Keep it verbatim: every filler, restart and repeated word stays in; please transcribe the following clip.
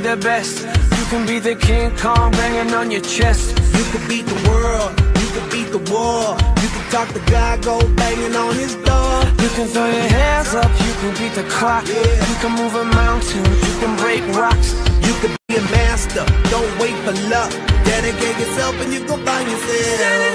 the best. You can be the King Kong banging on your chest. You can beat the world, you can beat the war. You can talk to God, go banging on his door. You can throw your hands up, you can beat the clock. Yeah. You can move a mountain, you can break rocks. You can be a master, don't wait for luck. Dedicate yourself and you gon' find yourself.